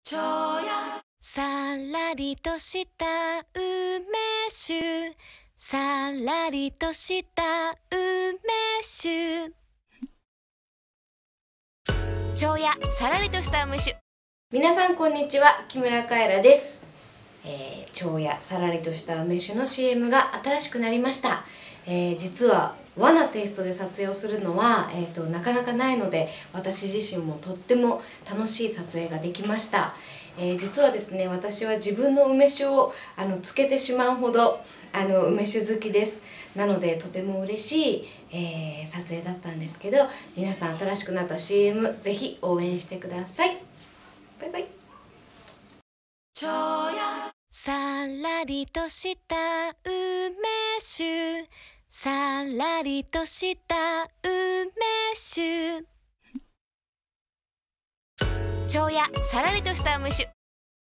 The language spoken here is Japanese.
さらりとした梅酒、さらりとした梅酒。蝶やさらりとした梅酒。 皆さんこんにちは、木村カエラです。蝶やさらりとした梅酒の CM が新しくなりました。実は和なテイストで撮影をするのは、なかなかないので、私自身もとっても楽しい撮影ができました。実はですね、私は自分の梅酒をつけてしまうほど梅酒好きです。なのでとても嬉しい、撮影だったんですけど、皆さん新しくなった CM ぜひ応援してください。バイバイ。 さらりとした梅酒、さらりとした梅酒。蝶やさらりとした梅酒。